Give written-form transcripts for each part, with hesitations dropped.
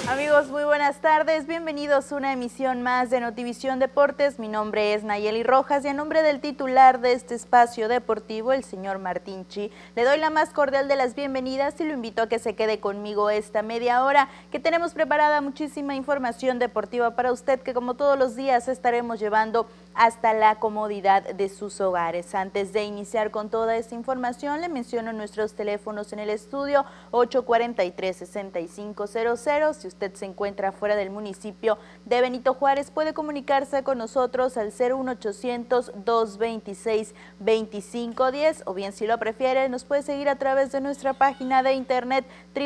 Amigos, muy buenas tardes, bienvenidos a una emisión más de Notivisión Deportes. Mi nombre es Nayeli Rojas y a nombre del titular de este espacio deportivo, el señor Martín Chi, le doy la más cordial de las bienvenidas y lo invito a que se quede conmigo esta media hora, que tenemos preparada muchísima información deportiva para usted, que como todos los días estaremos llevando hasta la comodidad de sus hogares. Antes de iniciar con toda esta información, le menciono nuestros teléfonos en el estudio 843-6500. Si usted se encuentra fuera del municipio de Benito Juárez, puede comunicarse con nosotros al 01800-226-2510, o bien si lo prefiere, nos puede seguir a través de nuestra página de internet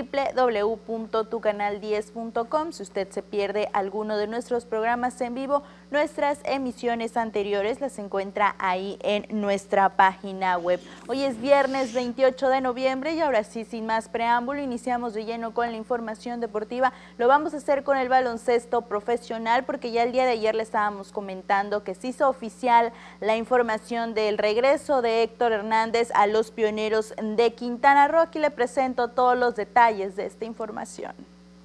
www.tucanal10.com. Si usted se pierde alguno de nuestros programas en vivo, nuestras emisiones anteriores las encuentra ahí en nuestra página web. Hoy es viernes 28 de noviembre y ahora sí, sin más preámbulo, iniciamos de lleno con la información deportiva. Lo vamos a hacer con el baloncesto profesional, porque ya el día de ayer le estábamos comentando que se hizo oficial la información del regreso de Héctor Hernández a los Pioneros de Quintana Roo. Aquí le presento todos los detalles de esta información.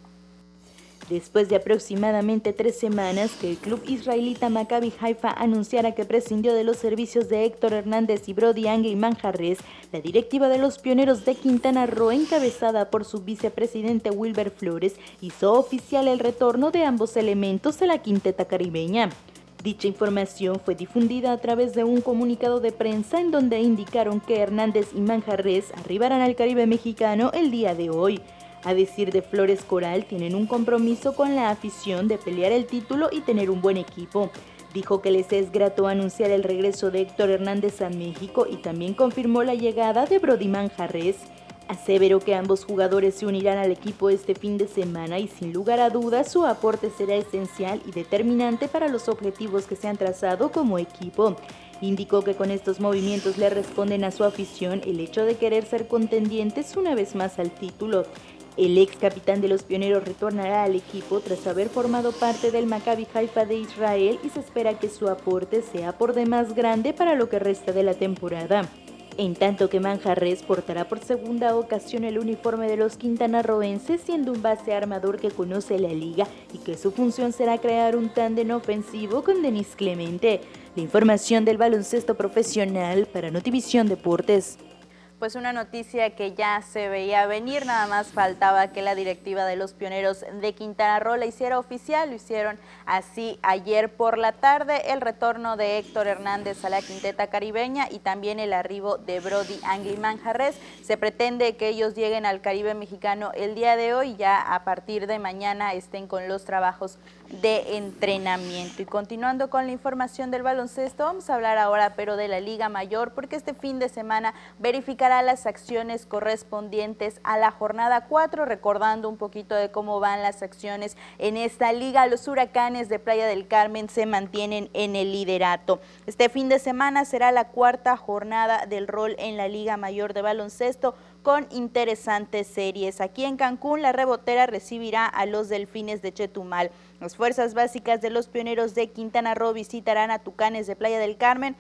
Después de aproximadamente 3 semanas que el club israelita Maccabi Haifa anunciara que prescindió de los servicios de Héctor Hernández y Brody Anguey Manjarres, la directiva de los Pioneros de Quintana Roo, encabezada por su vicepresidente Wilber Flores, hizo oficial el retorno de ambos elementos a la quinteta caribeña. Dicha información fue difundida a través de un comunicado de prensa en donde indicaron que Hernández y Manjarres arribarán al Caribe mexicano el día de hoy. A decir de Flores Coral, tienen un compromiso con la afición de pelear el título y tener un buen equipo. Dijo que les es grato anunciar el regreso de Héctor Hernández a México y también confirmó la llegada de Brody Manjarres. Aseveró que ambos jugadores se unirán al equipo este fin de semana y sin lugar a dudas su aporte será esencial y determinante para los objetivos que se han trazado como equipo. Indicó que con estos movimientos le responden a su afición el hecho de querer ser contendientes una vez más al título. El ex capitán de los Pioneros retornará al equipo tras haber formado parte del Maccabi Haifa de Israel y se espera que su aporte sea por demás grande para lo que resta de la temporada. En tanto que Manjarres portará por segunda ocasión el uniforme de los quintanarroenses, siendo un base armador que conoce la liga y que su función será crear un tándem ofensivo con Denis Clemente. La información del baloncesto profesional para Notivisión Deportes. Pues una noticia que ya se veía venir, nada más faltaba que la directiva de los Pioneros de Quintana Roo la hiciera oficial. Lo hicieron así ayer por la tarde, el retorno de Héctor Hernández a la quinteta caribeña y también el arribo de Brody Anguey Manjarres. Se pretende que ellos lleguen al Caribe mexicano el día de hoy, ya a partir de mañana estén con los trabajos de entrenamiento. Y continuando con la información del baloncesto, vamos a hablar ahora pero de la Liga Mayor, porque este fin de semana verificará las acciones correspondientes a la jornada 4, recordando un poquito de cómo van las acciones en esta liga. Los Huracanes de Playa del Carmen se mantienen en el liderato. Este fin de semana será la 4ª jornada del rol en la Liga Mayor de baloncesto, con interesantes series. Aquí en Cancún, la Rebotera recibirá a los Delfines de Chetumal. Las fuerzas básicas de los Pioneros de Quintana Roo visitarán a Tucanes de Playa del Carmen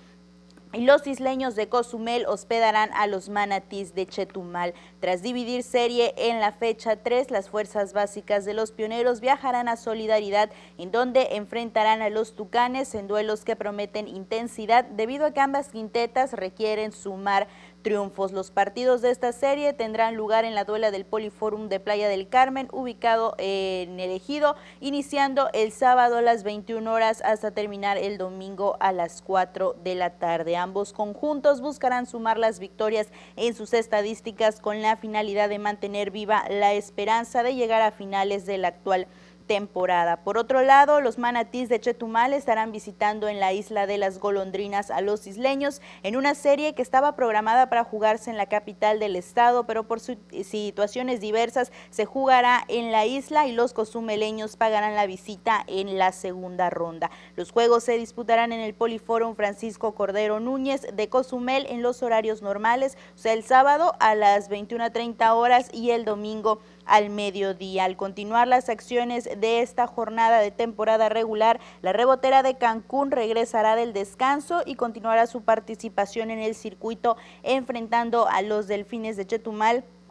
y los isleños de Cozumel hospedarán a los Manatís de Chetumal. Tras dividir serie en la fecha 3, las fuerzas básicas de los Pioneros viajarán a Solidaridad, en donde enfrentarán a los Tucanes en duelos que prometen intensidad, debido a que ambas quintetas requieren sumar triunfos. Los partidos de esta serie tendrán lugar en la duela del Poliforum de Playa del Carmen, ubicado en el Ejido, iniciando el sábado a las 21 horas hasta terminar el domingo a las 4 de la tarde. Ambos conjuntos buscarán sumar las victorias en sus estadísticas con la finalidad de mantener viva la esperanza de llegar a finales del actual temporada. Por otro lado, los Manatís de Chetumal estarán visitando en la Isla de las Golondrinas a los isleños en una serie que estaba programada para jugarse en la capital del estado, pero por situaciones diversas se jugará en la isla y los cozumeleños pagarán la visita en la segunda ronda. Los juegos se disputarán en el Poliforum Francisco Cordero Núñez de Cozumel en los horarios normales, o sea, el sábado a las 21:30 horas y el domingo al mediodía. Al continuar las acciones de esta jornada de temporada regular, la Rebotera de Cancún regresará del descanso y continuará su participación en el circuito enfrentando a los Delfines de Chetumal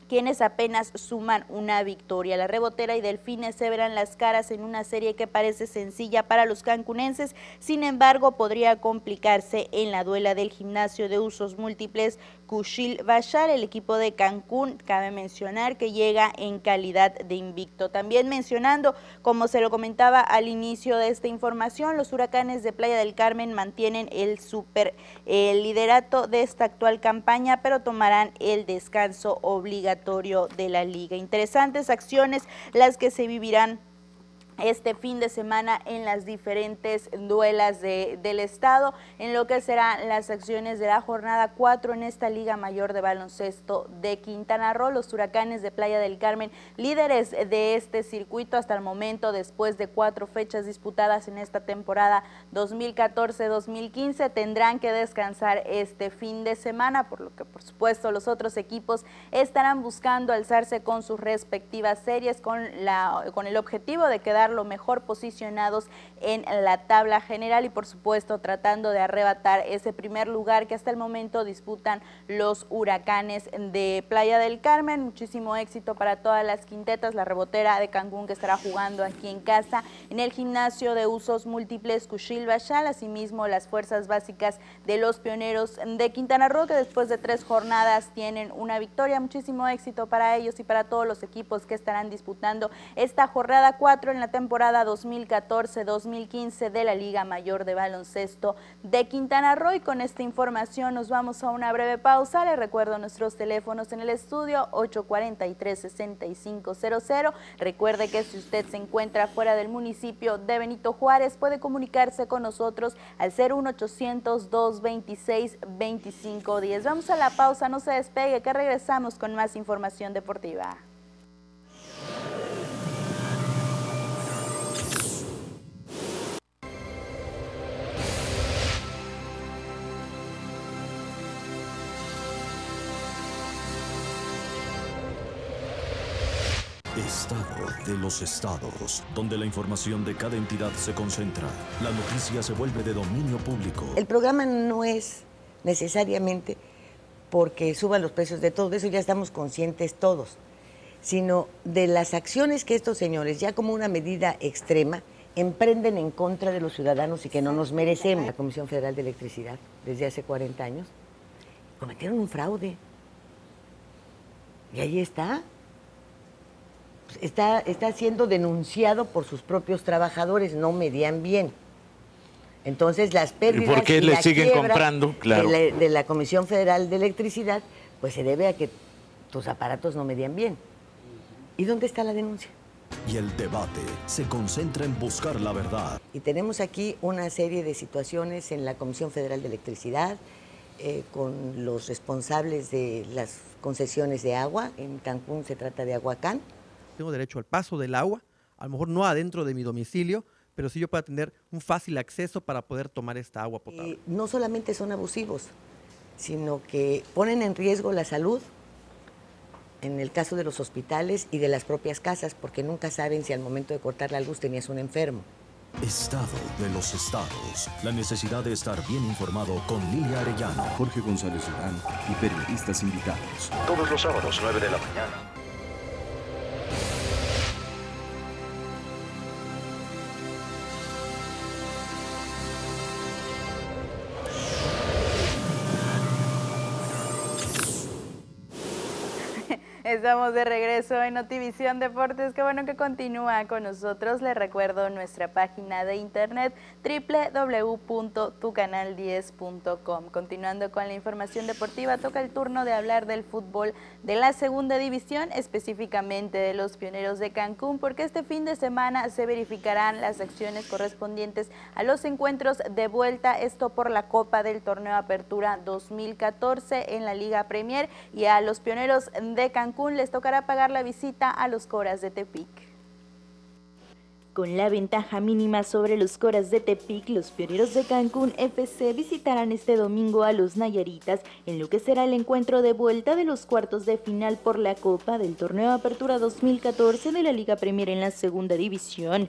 quienes apenas suman una victoria. La Rebotera y Delfines se verán las caras en una serie que parece sencilla para los cancunenses, sin embargo podría complicarse en la duela del Gimnasio de Usos Múltiples Kushil Bashar. El equipo de Cancún, cabe mencionar que llega en calidad de invicto. También mencionando, como se lo comentaba al inicio de esta información, los Huracanes de Playa del Carmen mantienen el liderato de esta actual campaña, pero tomarán el descanso obligatorio de la liga. Interesantes acciones las que se vivirán este fin de semana en las diferentes duelas del estado, en lo que serán las acciones de la jornada 4 en esta Liga Mayor de Baloncesto de Quintana Roo. Los Huracanes de Playa del Carmen, líderes de este circuito hasta el momento, después de 4 fechas disputadas en esta temporada 2014-2015, tendrán que descansar este fin de semana, por lo que por supuesto los otros equipos estarán buscando alzarse con sus respectivas series con el objetivo de quedar lo mejor posicionados en la tabla general y por supuesto tratando de arrebatar ese primer lugar que hasta el momento disputan los Huracanes de Playa del Carmen. Muchísimo éxito para todas las quintetas, la Rebotera de Cancún que estará jugando aquí en casa en el Gimnasio de Usos Múltiples Kushil Bashar, asimismo las fuerzas básicas de los Pioneros de Quintana Roo, que después de 3 jornadas tienen una victoria. Muchísimo éxito para ellos y para todos los equipos que estarán disputando esta jornada 4 en la temporada 2014-2015 de la Liga Mayor de Baloncesto de Quintana Roo. Y con esta información nos vamos a una breve pausa. Les recuerdo nuestros teléfonos en el estudio 843-6500. Recuerde que si usted se encuentra fuera del municipio de Benito Juárez, puede comunicarse con nosotros al 01800-226-2510. Vamos a la pausa, no se despegue, que regresamos con más información deportiva. Estado de los estados, donde la información de cada entidad se concentra. La noticia se vuelve de dominio público. El programa no es necesariamente porque suban los precios de todo, eso ya estamos conscientes todos, sino de las acciones que estos señores, ya como una medida extrema, emprenden en contra de los ciudadanos y que no nos merecemos. La Comisión Federal de Electricidad, desde hace 40 años, cometieron un fraude. Y ahí está. Está siendo denunciado por sus propios trabajadores, no medían bien. Entonces las pérdidas ¿Y por qué le siguen comprando? Claro. de la Comisión Federal de Electricidad, pues se debe a que tus aparatos no medían bien. ¿Y dónde está la denuncia? Y el debate se concentra en buscar la verdad. Y tenemos aquí una serie de situaciones en la Comisión Federal de Electricidad, con los responsables de las concesiones de agua. En Cancún se trata de Aguacán. Tengo derecho al paso del agua, a lo mejor no adentro de mi domicilio, pero sí yo puedo tener un fácil acceso para poder tomar esta agua potable. No solamente son abusivos, sino que ponen en riesgo la salud, en el caso de los hospitales y de las propias casas, porque nunca saben si al momento de cortar la luz tenías un enfermo. Estado de los estados. La necesidad de estar bien informado con Lilia Arellano, Jorge González Durán y periodistas invitados. todos los sábados 9 de la mañana. Estamos de regreso en Notivisión Deportes. Qué bueno que continúa con nosotros. Les recuerdo nuestra página de internet www.tucanal10.com. Continuando con la información deportiva, toca el turno de hablar del fútbol de la segunda división, específicamente de los Pioneros de Cancún, porque este fin de semana se verificarán las acciones correspondientes a los encuentros de vuelta, esto por la Copa del Torneo Apertura 2014 en la Liga Premier, y a los Pioneros de Cancún les tocará pagar la visita a los Coras de Tepic. Con la ventaja mínima sobre los Coras de Tepic, los Pioneros de Cancún FC visitarán este domingo a los Nayaritas en lo que será el encuentro de vuelta de los cuartos de final por la Copa del Torneo Apertura 2014 de la Liga Premier en la segunda división.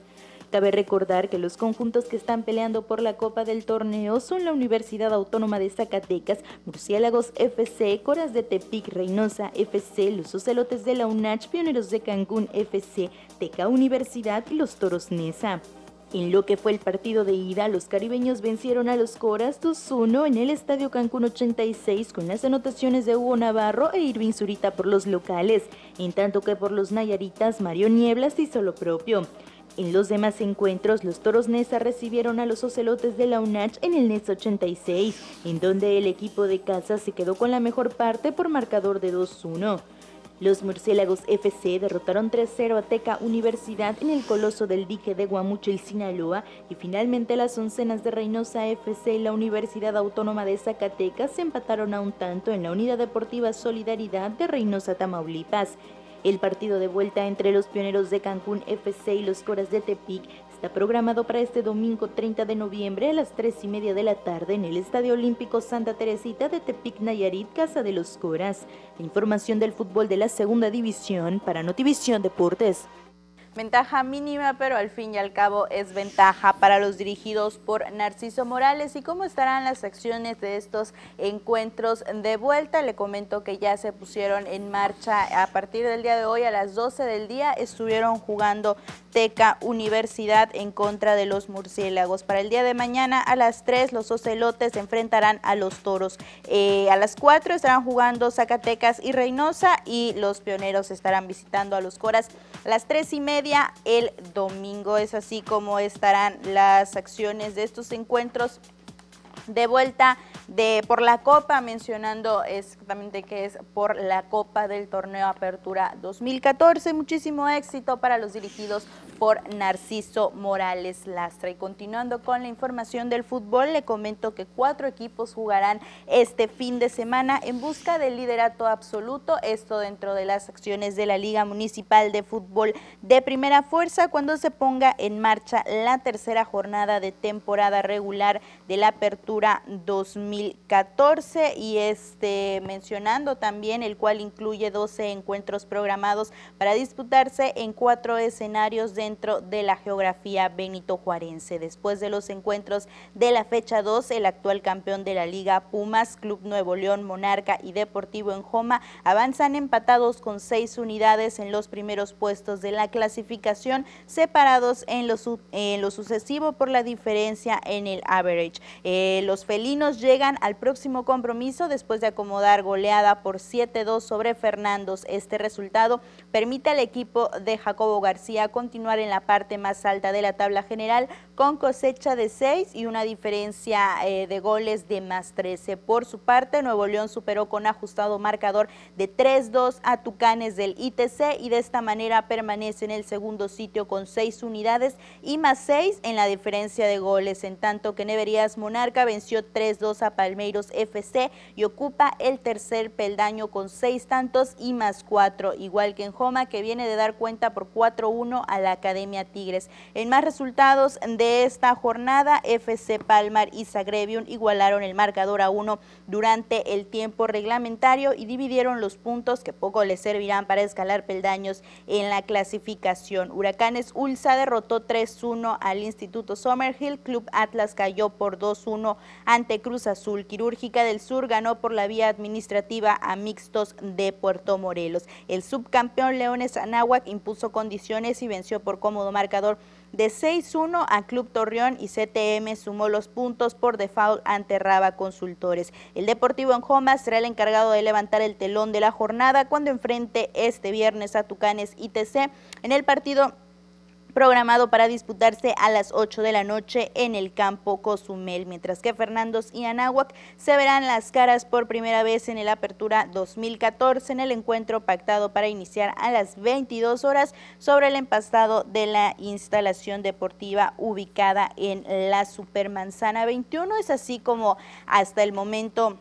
Cabe recordar que los conjuntos que están peleando por la Copa del Torneo son la Universidad Autónoma de Zacatecas, Murciélagos FC, Coras de Tepic, Reynosa FC, los Ocelotes de la UNACH, Pioneros de Cancún FC, Teca Universidad y los Toros Neza. En lo que fue el partido de ida, los caribeños vencieron a los Coras 2-1 en el Estadio Cancún 86 con las anotaciones de Hugo Navarro e Irving Zurita por los locales, en tanto que por los nayaritas Mario Nieblas hizo lo propio. En los demás encuentros, los Toros Neza recibieron a los Ocelotes de la UNACH en el NES 86, en donde el equipo de casa se quedó con la mejor parte por marcador de 2-1. Los Murciélagos FC derrotaron 3-0 a Teca Universidad en el Coloso del Dique de Guamúchil, Sinaloa, y finalmente las Oncenas de Reynosa FC y la Universidad Autónoma de Zacatecas se empataron a un tanto en la Unidad Deportiva Solidaridad de Reynosa, Tamaulipas. El partido de vuelta entre los Pioneros de Cancún FC y los Coras de Tepic está programado para este domingo 30 de noviembre a las 3:30 de la tarde en el Estadio Olímpico Santa Teresita de Tepic, Nayarit, Casa de los Coras. La información del fútbol de la Segunda División para Notivisión Deportes. Ventaja mínima, pero al fin y al cabo es ventaja para los dirigidos por Narciso Morales. ¿Y cómo estarán las acciones de estos encuentros de vuelta? Le comento que ya se pusieron en marcha a partir del día de hoy a las 12 del día. Estuvieron jugando Teca Universidad en contra de los Murciélagos. Para el día de mañana a las 3 los Ocelotes se enfrentarán a los Toros. A las 4 estarán jugando Zacatecas y Reynosa y los Pioneros estarán visitando a los Coras a las 3:30 el domingo. Es así como estarán las acciones de estos encuentros de vuelta por la Copa, mencionando exactamente que es por la Copa del Torneo Apertura 2014. Muchísimo éxito para los dirigidos por Narciso Morales Lastra. Y continuando con la información del fútbol, le comento que 4 equipos jugarán este fin de semana en busca del liderato absoluto, esto dentro de las acciones de la Liga Municipal de Fútbol de Primera Fuerza, cuando se ponga en marcha la tercera jornada de temporada regular de la Apertura 2014, y mencionando también el cual incluye 12 encuentros programados para disputarse en 4 escenarios dentro de la geografía benitojuarense. Después de los encuentros de la fecha 2, el actual campeón de la Liga, Pumas, Club Nuevo León, Monarca y Deportivo Enjoma avanzan empatados con 6 unidades en los primeros puestos de la clasificación, separados en lo sucesivo por la diferencia en el average. Los felinos llegan al próximo compromiso después de acomodar goleada por 7-2 sobre Fernandos. Este resultado permite al equipo de Jacobo García continuar en la parte más alta de la tabla general con cosecha de 6 y una diferencia de goles de más 13. Por su parte, Nuevo León superó con ajustado marcador de 3-2 a Tucanes del ITC y de esta manera permanece en el segundo sitio con 6 unidades y más 6 en la diferencia de goles, en tanto que Neverías Monarca venció 3-2 a Palmeiros FC y ocupa el tercer peldaño con 6 tantos y más 4, igual que Enjoma, que viene de dar cuenta por 4-1 a la Academia Tigres. En más resultados de esta jornada, FC Palmar y Zagrebiun igualaron el marcador a 1 durante el tiempo reglamentario y dividieron los puntos que poco les servirán para escalar peldaños en la clasificación. Huracanes Ulsa derrotó 3-1 al Instituto Summerhill, Club Atlas cayó por 2-1 ante Cruz Azul. Quirúrgica del Sur ganó por la vía administrativa a Mixtos de Puerto Morelos. El subcampeón Leones Anáhuac impuso condiciones y venció por cómodo marcador de 6-1 a Club Torreón y CTM sumó los puntos por default ante Raba Consultores. El Deportivo Enjoma será el encargado de levantar el telón de la jornada cuando enfrente este viernes a Tucanes ITC en el partido programado para disputarse a las 8 de la noche en el campo Cozumel, mientras que Fernandos y Anáhuac se verán las caras por primera vez en el Apertura 2014 en el encuentro pactado para iniciar a las 22 horas sobre el empastado de la instalación deportiva ubicada en la Supermanzana 21. Es así como hasta el momento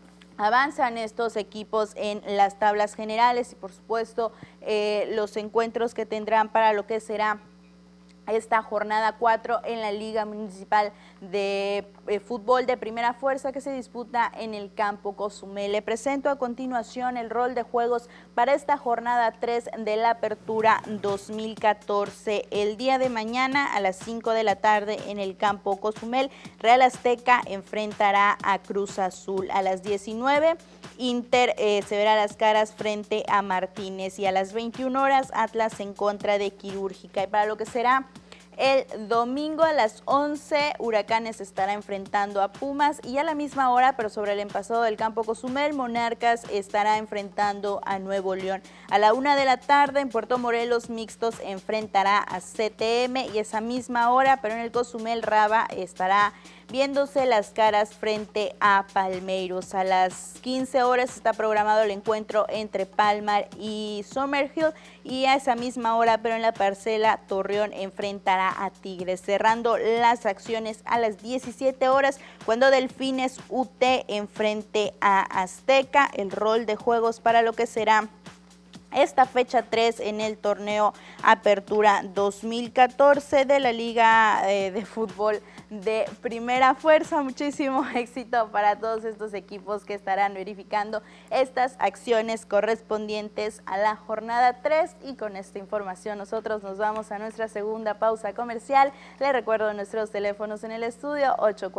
avanzan estos equipos en las tablas generales y por supuesto los encuentros que tendrán para lo que será esta jornada 4 en la Liga Municipal de Fútbol de Primera Fuerza que se disputa en el campo Cozumel. Le presento a continuación el rol de juegos para esta jornada 3 de la Apertura 2014. El día de mañana a las 5 de la tarde en el campo Cozumel, Real Azteca enfrentará a Cruz Azul. A las 19 Inter se verá las caras frente a Martínez, y a las 21 horas Atlas en contra de Quirúrgica. Y para lo que será el domingo a las 11, Huracanes estará enfrentando a Pumas, y a la misma hora, pero sobre el empasado del campo Cozumel, Monarcas estará enfrentando a Nuevo León. A la 1 de la tarde en Puerto Morelos, Mixtos enfrentará a CTM, y esa misma hora, pero en el Cozumel, Raba estará viéndose las caras frente a Palmeiros. A las 15 horas está programado el encuentro entre Palmar y Summerhill, y a esa misma hora, pero en la parcela, Torreón enfrentará a Tigres. Cerrando las acciones a las 17 horas, cuando Delfines UT enfrente a Azteca. El rol de juegos para lo que será esta fecha 3 en el torneo Apertura 2014 de la Liga de Fútbol de Primera Fuerza. Muchísimo éxito para todos estos equipos que estarán verificando estas acciones correspondientes a la jornada 3. Y con esta información nosotros nos vamos a nuestra segunda pausa comercial. Les recuerdo nuestros teléfonos en el estudio: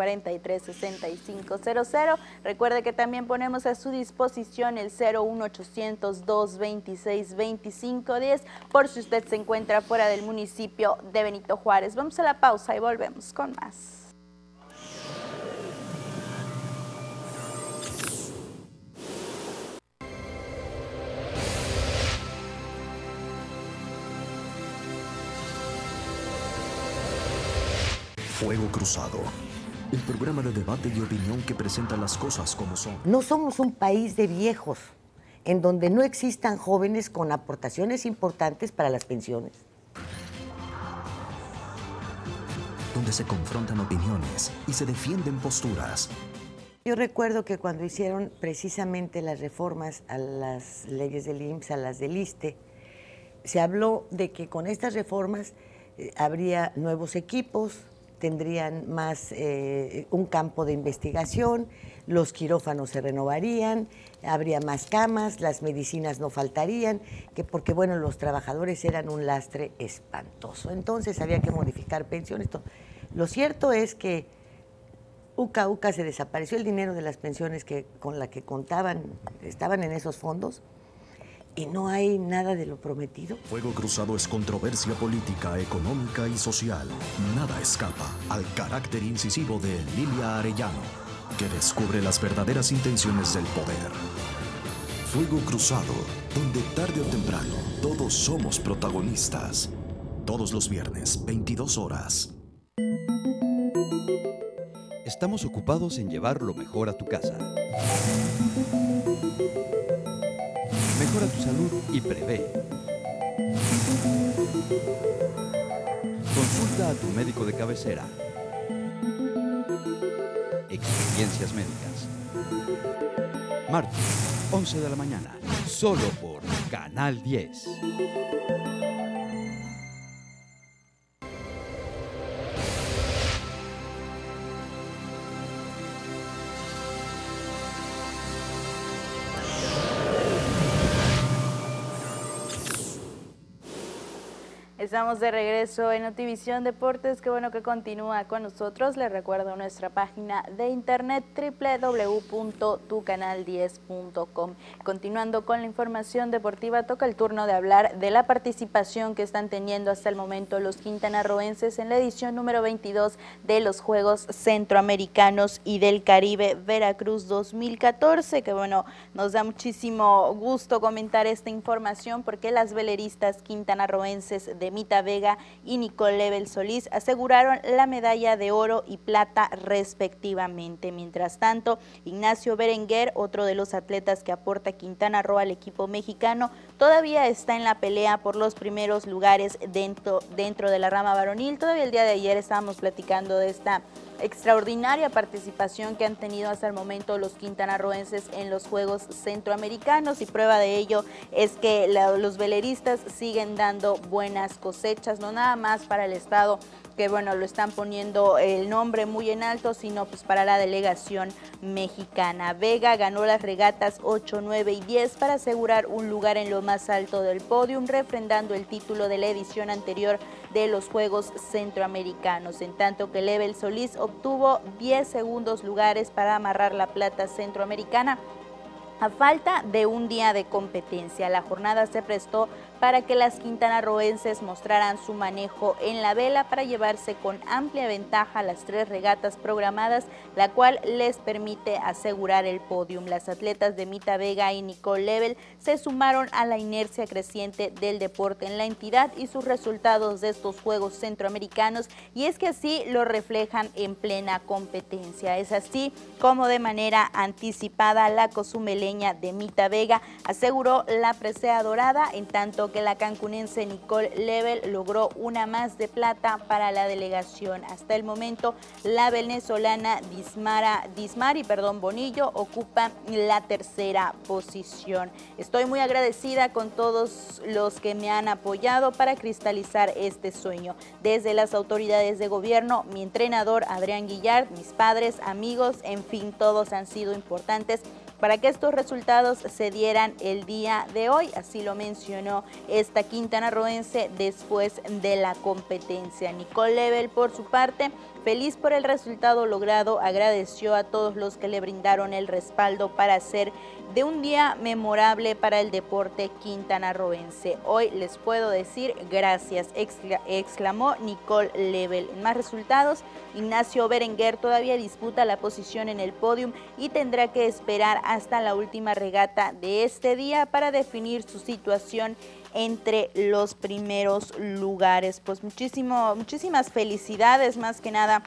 843-6500. Recuerde que también ponemos a su disposición el 01800-226-2510 por si usted se encuentra fuera del municipio de Benito Juárez. Vamos a la pausa y volvemos con más. Fuego Cruzado, el programa de debate y opinión que presenta las cosas como son. No somos un país de viejos, en donde no existan jóvenes con aportaciones importantes para las pensiones. Donde se confrontan opiniones y se defienden posturas. Yo recuerdo que cuando hicieron precisamente las reformas a las leyes del IMSS, a las del ISSSTE, se habló de que con estas reformas habría nuevos equipos, tendrían más un campo de investigación, los quirófanos se renovarían, habría más camas, las medicinas no faltarían, que porque bueno, los trabajadores eran un lastre espantoso. Entonces había que modificar pensiones. Lo cierto es que uca se desapareció el dinero de las pensiones con la que contaban, estaban en esos fondos, y no hay nada de lo prometido. Fuego Cruzado es controversia política, económica y social. Nada escapa al carácter incisivo de Lilia Arellano, que descubre las verdaderas intenciones del poder. Fuego Cruzado, donde tarde o temprano todos somos protagonistas. Todos los viernes, 22 horas. Estamos ocupados en llevar lo mejor a tu casa. Mejora tu salud y prevé. Consulta a tu médico de cabecera. Experiencias médicas. Martes, 11 de la mañana, solo por Canal 10. Estamos de regreso en Notivisión Deportes. Qué bueno que continúa con nosotros. Les recuerdo nuestra página de internet www.tucanal10.com. Continuando con la información deportiva, toca el turno de hablar de la participación que están teniendo hasta el momento los quintanarroenses en la edición número 22 de los Juegos Centroamericanos y del Caribe Veracruz 2014. Que bueno, nos da muchísimo gusto comentar esta información porque las veleristas quintanarroenses de Mita Vega y Nicole Lebel Solís aseguraron la medalla de oro y plata respectivamente. Mientras tanto, Ignacio Berenguer, otro de los atletas que aporta Quintana Roo al equipo mexicano, todavía está en la pelea por los primeros lugares dentro de la rama varonil. Todavía el día de ayer estábamos platicando de esta extraordinaria participación que han tenido hasta el momento los quintanarroenses en los Juegos Centroamericanos, y prueba de ello es que los veleristas siguen dando buenas cosechas, no nada más para el estado, que bueno, lo están poniendo el nombre muy en alto, sino pues para la delegación mexicana. Vega ganó las regatas 8, 9 y 10 para asegurar un lugar en lo más alto del podium, refrendando el título de la edición anterior de los Juegos Centroamericanos, en tanto que Lebel Solís obtuvo 10 segundos lugares para amarrar la plata centroamericana. A falta de un día de competencia, la jornada se prestó para que las quintanarroenses mostraran su manejo en la vela para llevarse con amplia ventaja las 3 regatas programadas, la cual les permite asegurar el podium. Las atletas de Mita Vega y Nicole Lebel se sumaron a la inercia creciente del deporte en la entidad y sus resultados de estos Juegos Centroamericanos, y es que así lo reflejan en plena competencia. Es así como de manera anticipada la cozumeleña de Mita Vega aseguró la presea dorada, en tanto que la cancunense Nicole Lebel logró una más de plata para la delegación. Hasta el momento, la venezolana Dismari Bonillo ocupa la tercera posición. Estoy muy agradecida con todos los que me han apoyado para cristalizar este sueño. Desde las autoridades de gobierno, mi entrenador Adrián Guillard, mis padres, amigos, en fin, todos han sido importantes para que estos resultados se dieran el día de hoy, así lo mencionó esta quintanarroense después de la competencia. Nicole Lebel, por su parte, feliz por el resultado logrado, agradeció a todos los que le brindaron el respaldo para hacer de un día memorable para el deporte quintanarroense. Hoy les puedo decir gracias, exclamó Nicole Lebel. En más resultados, Ignacio Berenguer todavía disputa la posición en el podium y tendrá que esperar hasta la última regata de este día para definir su situación entre los primeros lugares. Pues muchísimas felicidades, más que nada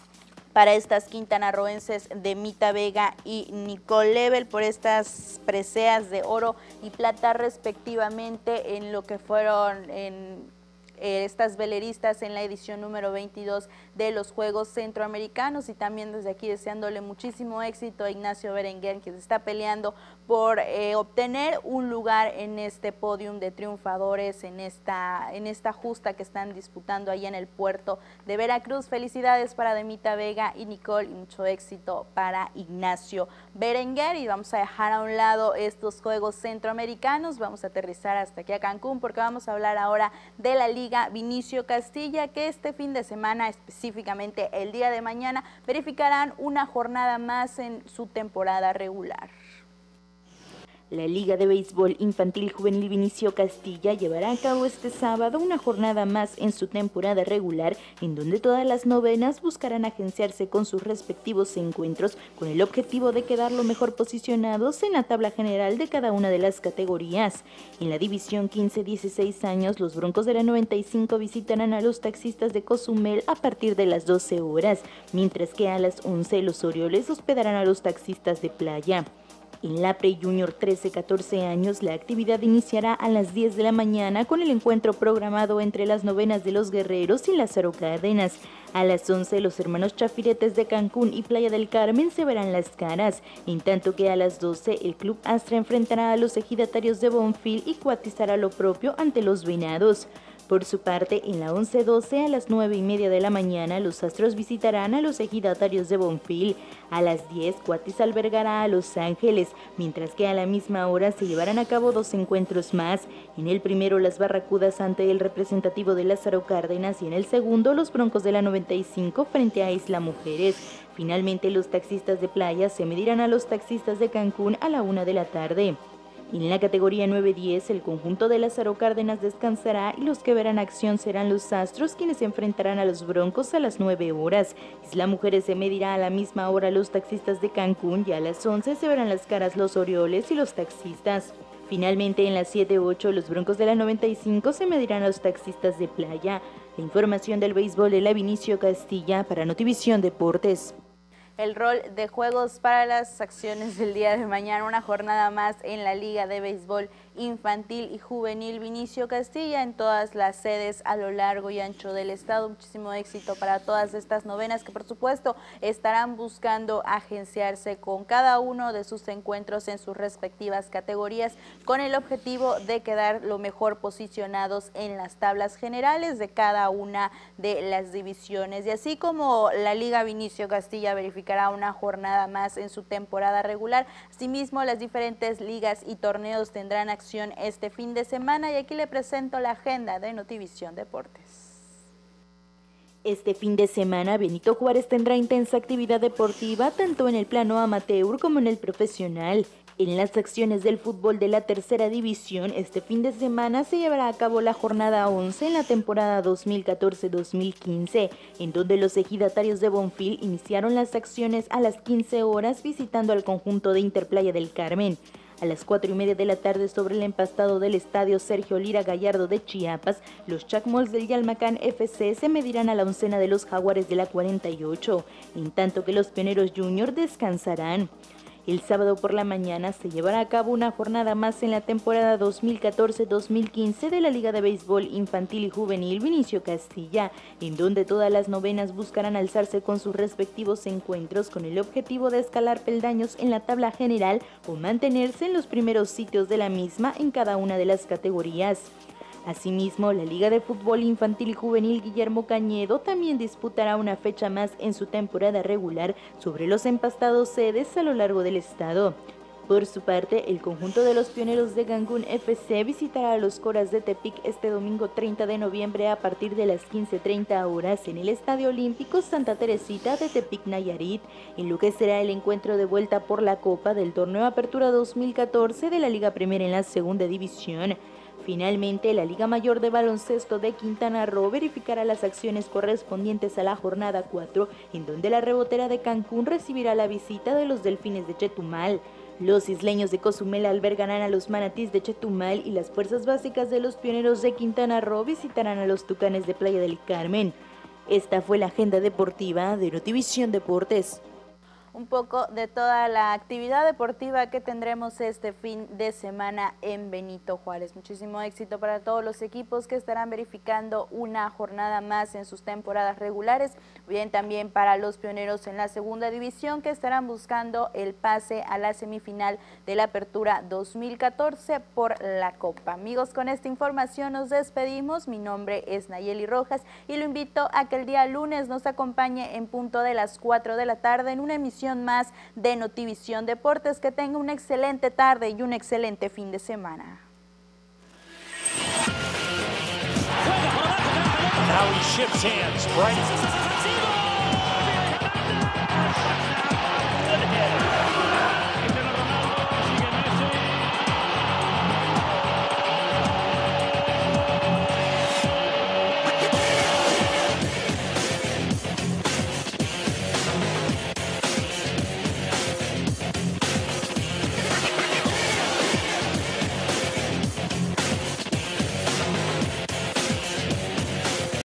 para estas quintanarroenses de Mita Vega y Nicole Lebel por estas preseas de oro y plata respectivamente en lo que fueron estas veleristas en la edición número 22 de los Juegos Centroamericanos, y también desde aquí deseándole muchísimo éxito a Ignacio Berenguer, que se está peleando por obtener un lugar en este podium de triunfadores en esta justa que están disputando allá en el puerto de Veracruz. Felicidades para Demita Vega y Nicole y mucho éxito para Ignacio Berenguer. Y vamos a dejar a un lado estos Juegos Centroamericanos, vamos a aterrizar hasta aquí a Cancún porque vamos a hablar ahora de la Liga Vinicio Castilla, que este fin de semana, específicamente el día de mañana, verificarán una jornada más en su temporada regular. La Liga de Béisbol Infantil Juvenil Vinicio Castilla llevará a cabo este sábado una jornada más en su temporada regular, en donde todas las novenas buscarán agenciarse con sus respectivos encuentros con el objetivo de quedar lo mejor posicionados en la tabla general de cada una de las categorías. En la división 15-16 años, los Broncos de la 95 visitarán a los Taxistas de Cozumel a partir de las 12 horas, mientras que a las 11 los Orioles hospedarán a los Taxistas de Playa. En la Pre-Junior 13-14 años, la actividad iniciará a las 10 de la mañana con el encuentro programado entre las novenas de los Guerreros y Lázaro Cárdenas. A las 11, los hermanos Chafiretes de Cancún y Playa del Carmen se verán las caras, en tanto que a las 12, el Club Astra enfrentará a los Ejidatarios de Bonfil y Cuatizar hará lo propio ante los Venados. Por su parte, en la 11-12 a las 9:30 de la mañana, los Astros visitarán a los Ejidatarios de Bonfil. A las 10, Cuatis albergará a Los Ángeles, mientras que a la misma hora se llevarán a cabo 2 encuentros más. En el primero, las Barracudas ante el representativo de Lázaro Cárdenas, y en el segundo, los Broncos de la 95 frente a Isla Mujeres. Finalmente, los Taxistas de Playa se medirán a los Taxistas de Cancún a la 1 de la tarde. En la categoría 9-10, el conjunto de Lázaro Cárdenas descansará y los que verán acción serán los Astros, quienes se enfrentarán a los Broncos a las 9 horas. Isla Mujeres se medirá a la misma hora a los Taxistas de Cancún, y a las 11 se verán las caras los Orioles y los Taxistas. Finalmente, en las 7-8, los Broncos de la 95 se medirán a los Taxistas de Playa. La información del béisbol de la Vinicio Castilla para Notivisión Deportes. el rol de juegos para las acciones del día de mañana, una jornada más en la Liga de Béisbol Infantil y Juvenil Vinicio Castilla en todas las sedes a lo largo y ancho del estado. Muchísimo éxito para todas estas novenas que por supuesto estarán buscando agenciarse con cada uno de sus encuentros en sus respectivas categorías con el objetivo de quedar lo mejor posicionados en las tablas generales de cada una de las divisiones. Y así como la Liga Vinicio Castilla verificará una jornada más en su temporada regular, asimismo las diferentes ligas y torneos tendrán acción este fin de semana y aquí le presento la agenda de Notivisión Deportes. Este fin de semana, Benito Juárez tendrá intensa actividad deportiva tanto en el plano amateur como en el profesional. En las acciones del fútbol de la tercera división, este fin de semana se llevará a cabo la jornada 11 en la temporada 2014-2015, en donde los ejidatarios de Bonfil iniciaron las acciones a las 15 horas visitando al conjunto de Interplaya del Carmen. A las 4:30 de la tarde sobre el empastado del estadio Sergio Lira Gallardo de Chiapas, los Chacmols del Yalmacán FC se medirán a la oncena de los Jaguares de la 48, en tanto que los Pioneros Junior descansarán. El sábado por la mañana se llevará a cabo una jornada más en la temporada 2014-2015 de la Liga de Béisbol Infantil y Juvenil Vinicio Castilla, en donde todas las novenas buscarán alzarse con sus respectivos encuentros con el objetivo de escalar peldaños en la tabla general o mantenerse en los primeros sitios de la misma en cada una de las categorías. Asimismo, la Liga de Fútbol Infantil y Juvenil Guillermo Cañedo también disputará una fecha más en su temporada regular sobre los empastados sedes a lo largo del estado. Por su parte, el conjunto de los Pioneros de Cancún FC visitará a los Coras de Tepic este domingo 30 de noviembre a partir de las 15:30 horas en el Estadio Olímpico Santa Teresita de Tepic, Nayarit, en lo que será el encuentro de vuelta por la Copa del Torneo Apertura 2014 de la Liga Premier en la segunda división. Finalmente, la Liga Mayor de Baloncesto de Quintana Roo verificará las acciones correspondientes a la jornada 4, en donde la Rebotera de Cancún recibirá la visita de los Delfines de Chetumal. Los isleños de Cozumel albergarán a los Manatís de Chetumal y las fuerzas básicas de los Pioneros de Quintana Roo visitarán a los Tucanes de Playa del Carmen. Esta fue la agenda deportiva de Notivisión Deportes. Un poco de toda la actividad deportiva que tendremos este fin de semana en Benito Juárez. Muchísimo éxito para todos los equipos que estarán verificando una jornada más en sus temporadas regulares. Bien, también para los Pioneros en la segunda división que estarán buscando el pase a la semifinal de la Apertura 2014 por la Copa. Amigos, con esta información nos despedimos. Mi nombre es Nayeli Rojas y lo invito a que el día lunes nos acompañe en punto de las 4 de la tarde en una emisión más de Notivisión Deportes. Que tenga una excelente tarde y un excelente fin de semana. Now he shifts hands. Right.